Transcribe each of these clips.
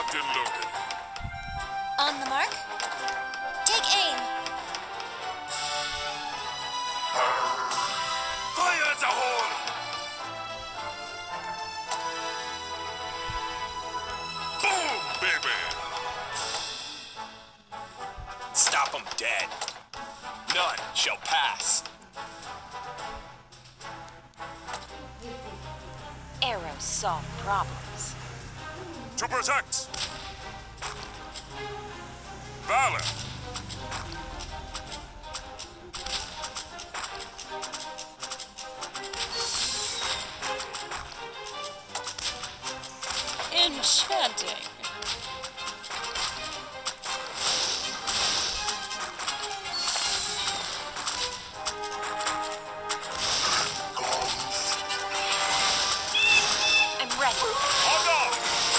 Locked and loaded. On the mark. Take aim. Fire at the hole! Boom, baby! Stop them dead. None shall pass. Arrows solve problems. To protect! Valor! Enchanting. I'm ready. On guard!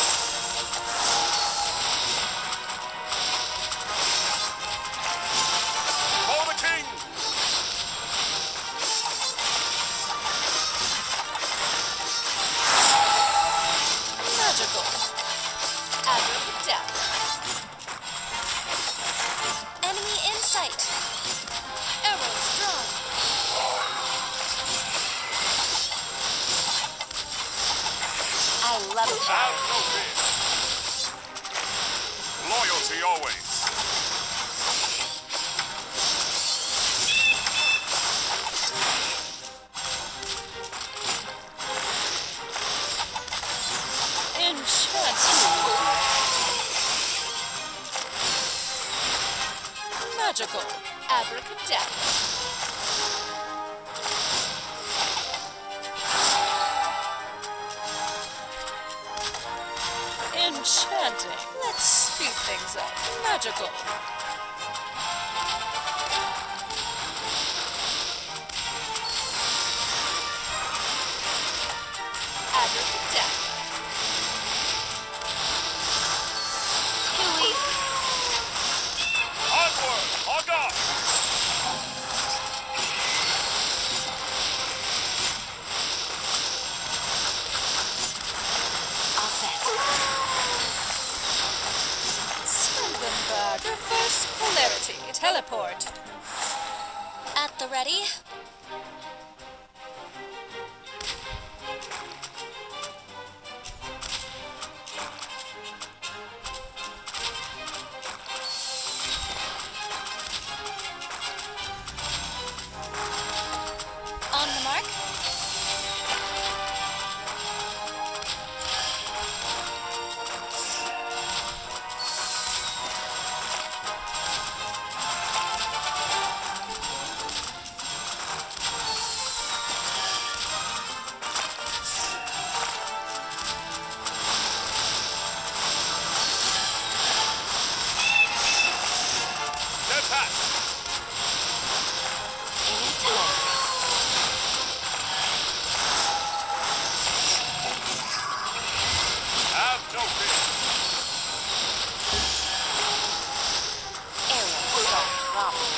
For the king! Magical. Abracadabra. Enemy in sight. Arrows drawn. I love it. Have no fear. Loyalty always. Enchanting. Magical. Abracadabra. Enchanting. Let's speed things up. Magical. Abracadabra. Hooey. Onward! On guard! All set. Spendenberg. Reverse polarity. Teleport. At the ready. On the mark. Dead pass! Anytime. Have no fear. Arrows solve problems.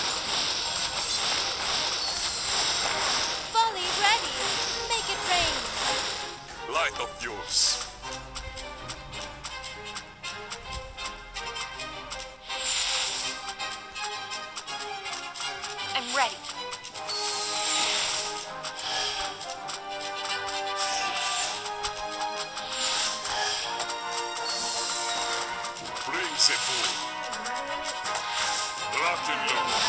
Volley ready. Make it rain. Light of yours. I'm ready. Bring the food. Locked and loaded.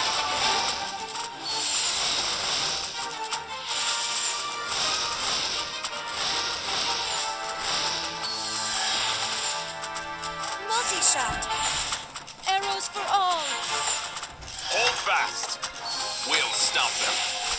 Multi-shot. Arrows for all. Hold fast. We'll stop them.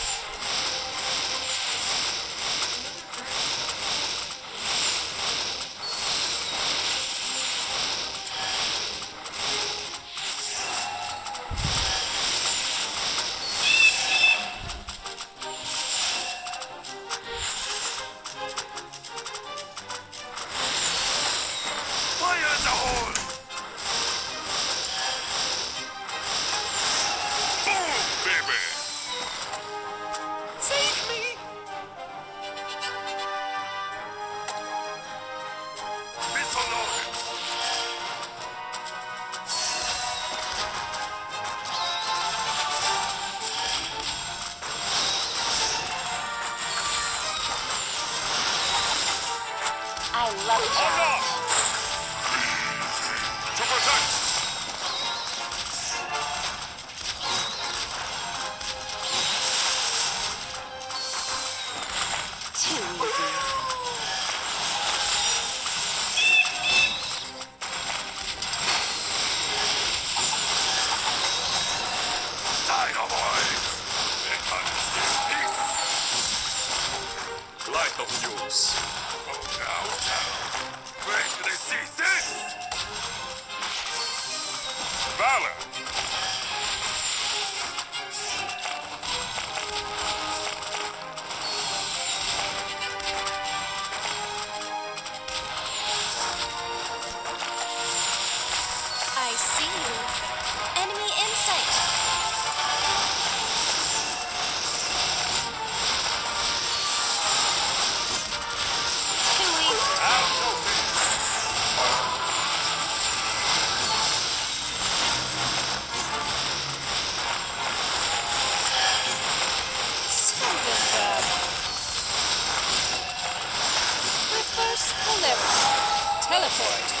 Fire at the hole! Boom, baby! Say Hold on! To protect! Too easy. Dynamite! Light of yours. Oh, now. Wait till they see this! Valor! I see you. Enemy in sight. Too easy. Something bad. Reverse polarity. Teleport.